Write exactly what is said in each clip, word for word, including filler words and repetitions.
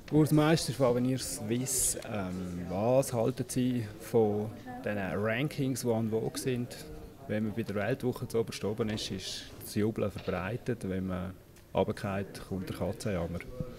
Urs Meister von Avenir Suisse, ähm, was halten Sie von den Rankings, die en vogue sind? Wenn man bei der Weltwoche zu oberst oben ist, ist das Jubeln verbreitet. Wenn man runterfällt, kommt der Katzenjammer.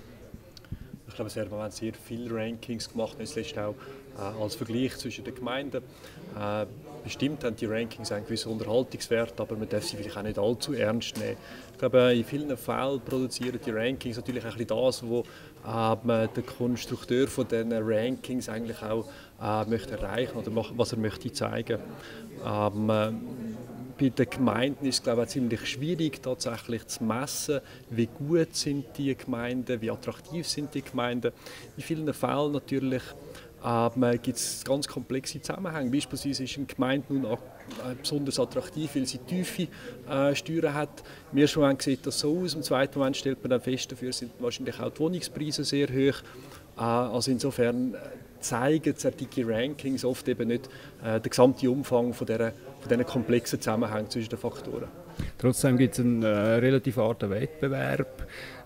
Ich glaube, es werden sehr viele Rankings gemacht, nicht zuletzt auch äh, als Vergleich zwischen den Gemeinden. Äh, bestimmt haben die Rankings einen gewissen Unterhaltungswert, aber man darf sie vielleicht auch nicht allzu ernst nehmen. Ich glaube, in vielen Fällen produzieren die Rankings natürlich ein bisschen das, was äh, der Konstrukteur von diesen Rankings eigentlich auch äh, möchte erreichen oder was er möchte zeigen. Ähm, Bei den Gemeinden ist es, glaube ich, ziemlich schwierig, tatsächlich zu messen, wie gut sind die Gemeinden, wie attraktiv sind die Gemeinden. In vielen Fällen natürlich äh, gibt es ganz komplexe Zusammenhänge. Beispielsweise ist eine Gemeinde nun auch, äh, besonders attraktiv, weil sie tiefe äh, Steuern hat. Im ersten Moment sieht das so aus, im zweiten Moment stellt man dann fest, dafür sind wahrscheinlich auch die Wohnungspreise sehr hoch. Äh, also insofern zeigen solche Rankings oft eben nicht äh, den gesamten Umfang von dieser, von diesen komplexen Zusammenhängen zwischen den Faktoren. Trotzdem gibt es einen äh, relativ harten Wettbewerb.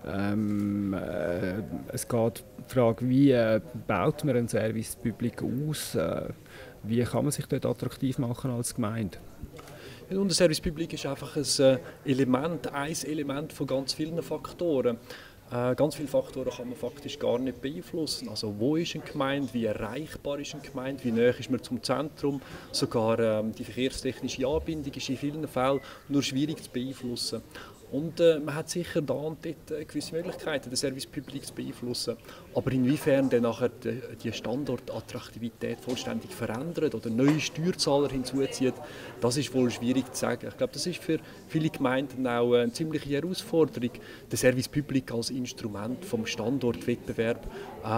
Ähm, äh, es geht die Frage, wie äh, baut man ein Service Public aus? Äh, wie kann man sich dort attraktiv machen als Gemeinde? Ja, und der Service Public ist einfach ein Element, ein Element von ganz vielen Faktoren. Äh, ganz viele Faktoren kann man faktisch gar nicht beeinflussen. Also wo ist eine Gemeinde, wie erreichbar ist eine Gemeinde, wie nahe ist man zum Zentrum. Sogar ähm, die verkehrstechnische Anbindung ist in vielen Fällen nur schwierig zu beeinflussen. Und äh, man hat sicher da und dort äh, gewisse Möglichkeiten, den Service Public zu beeinflussen. Aber inwiefern dann nachher die, die Standortattraktivität vollständig verändert oder neue Steuerzahler hinzuzieht, das ist wohl schwierig zu sagen. Ich glaube, das ist für viele Gemeinden auch eine ziemliche Herausforderung, den Service Public als Instrument vom Standortwettbewerb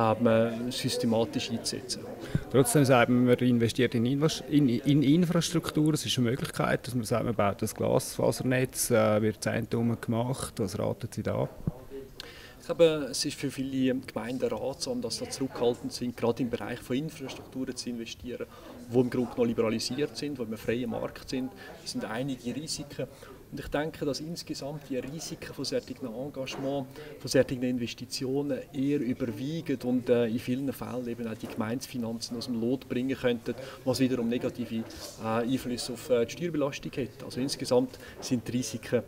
äh, systematisch einzusetzen. Trotzdem sagt man, man investiert in, in, in Infrastruktur. Es ist eine Möglichkeit, dass man sagt, man baut das Glasfasernetz, äh, wird Zentrum gemacht. Was raten Sie da? Ich glaube, es ist für viele Gemeinden ratsam, dass sie zurückhaltend sind, gerade im Bereich von Infrastrukturen zu investieren, die im Grunde noch liberalisiert sind, wo wir im freien Markt sind. Es sind einige Risiken. Und ich denke, dass insgesamt die Risiken von solchen Engagement, von solchen Investitionen eher überwiegen und äh, in vielen Fällen eben auch die Gemeindefinanzen aus dem Lot bringen könnten, was wiederum negative äh, Einflüsse auf äh, die Steuerbelastung hat. Also insgesamt sind die Risiken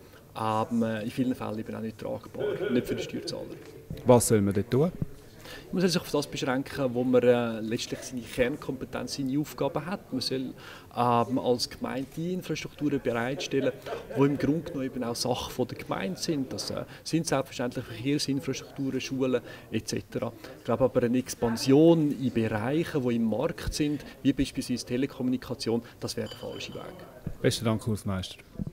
äh, in vielen Fällen eben auch nicht tragbar, nicht für die Steuerzahler. Was soll man dort tun? Man soll sich auf das beschränken, wo man äh, letztlich seine Kernkompetenz, seine Aufgaben hat. Man soll ähm, als Gemeinde die Infrastrukturen bereitstellen, die im Grunde genommen eben auch Sache von der Gemeinde sind. Das äh, sind selbstverständlich Verkehrsinfrastrukturen, Schulen et cetera. Ich glaube aber, eine Expansion in Bereichen, die im Markt sind, wie beispielsweise Telekommunikation, das wäre der falsche Weg. Besten Dank, Urs Meister.